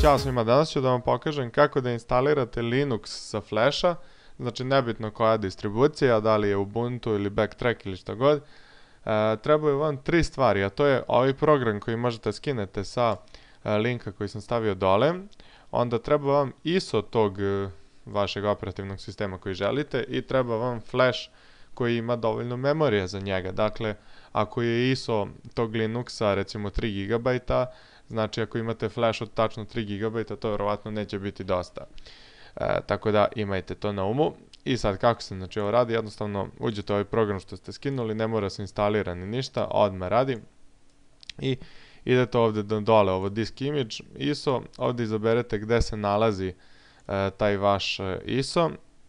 Ćao svima, danas ću da vam pokažem kako da instalirate Linux sa Flasha, znači nebitno koja distribucija, da li je Ubuntu ili Backtrack ili šta god. Trebaju vam 3 stvari, a to je ovaj program koji možete skinete sa linka koji sam stavio dole, onda treba vam ISO tog vašeg operativnog sistema koji želite i treba vam Flash koji ima dovoljno memorije za njega. Dakle, ako je ISO tog Linuxa recimo 3 GB, znači ako imate Flash od tačno 3 GB, to vjerovatno neće biti dosta. Tako da imajte to na umu. I sad kako se znači ovo radi, jednostavno uđete u ovaj program što ste skinuli, ne mora se instalirati ni ništa, odmah radi. I idete ovdje dole, ovo disk image, ISO, ovdje izaberete gde se nalazi taj vaš ISO.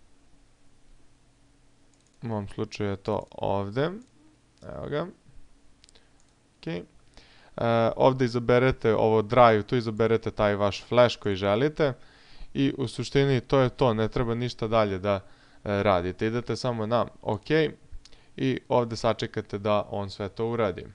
U ovom slučaju je to ovdje. Evo ga. Ok. Ovdje izaberete ovo drive, tu izaberete taj vaš flash koji želite. I u suštini to je to, ne treba ništa dalje da radite. Idete samo na OK i ovdje sačekate da on sve to uradi.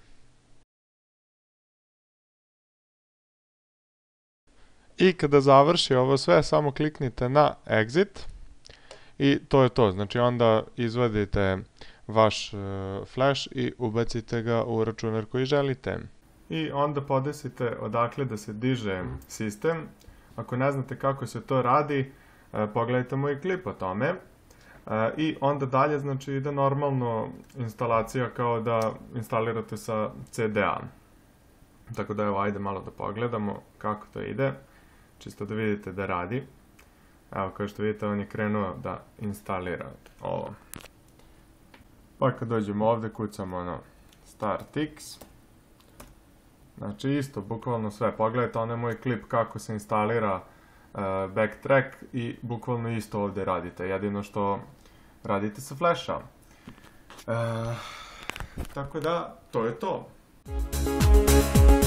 I kada završi ovo sve, samo kliknite na Exit i to je to. Znači onda izvadite vaš flash i ubacite ga u računar koji želite. I onda podesite odakle da se diže sistem. Ako ne znate kako se to radi, pogledajte moj klip o tome. I onda dalje znači ide normalno instalacija kao da instalirate sa CD-a. Tako da evo, ajde malo da pogledamo kako to ide. Čisto da vidite da radi. Evo, kao što vidite, on je krenuo da instalira ovo. Pa kad dođemo ovdje, kucamo na Start X. Znači isto, bukvalno sve. Pogledajte onaj moj klip kako se instalira Backtrack i bukvalno isto ovdje radite. Jedino što radite sa Flasha. Tako da, to je to.